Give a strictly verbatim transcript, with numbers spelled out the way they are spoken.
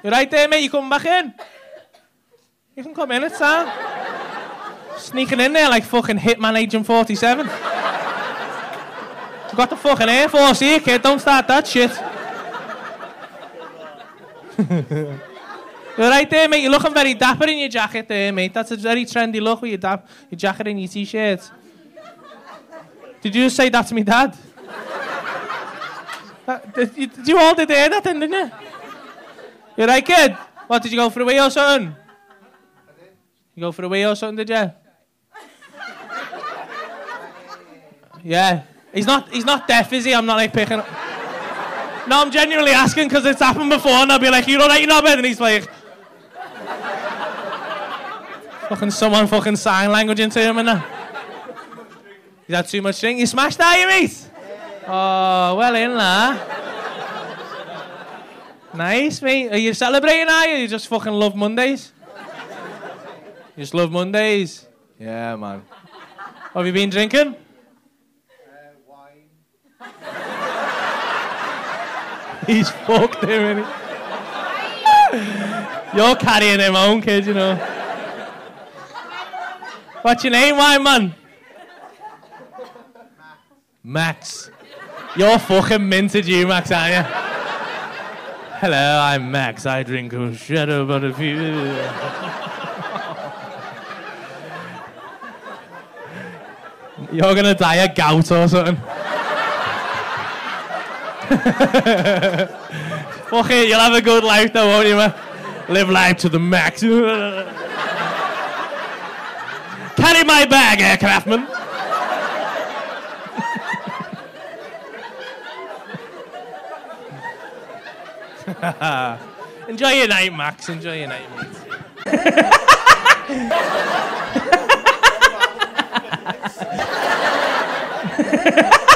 You right there, mate? You coming back in? You can come in, it's time. Sneaking in there like fucking Hitman Agent forty-seven. You got the fucking Air Force here, kid. Don't start that shit. You're right there, mate. You're looking very dapper in your jacket there, mate. That's a very trendy look with your, dap your jacket and your t-shirt. Did you just say that to me, Dad? That, did, you, did you all did hear that then, didn't you? You're right, kid? What, did you go for a wee or something? You go for a wee or something, did you? Yeah. He's not, he's not deaf, is he? I'm not like picking up. No, I'm genuinely asking because it's happened before and I'll be like, you're alright, you're not bad. And he's like... fucking someone fucking sign language into him and that. He's had too much drink. You smashed that, you mate? Oh, well in there. Nice, mate. Are you celebrating, are you? You just fucking love Mondays? You just love Mondays? Yeah, man. What have you been drinking? Uh, wine. He's fucked him, isn't he? You're carrying him home, kid, you know. What's your name, wine man? Max. You're fucking minted, you, Max, aren't you? Hello, I'm Max. I drink a shadow, but if you... You're gonna die of gout or something. Fuck it, you'll have a good life though, won't you, man? Live life to the max. Carry my bag, aircraftman. Enjoy your night, Max. Enjoy your night, mate.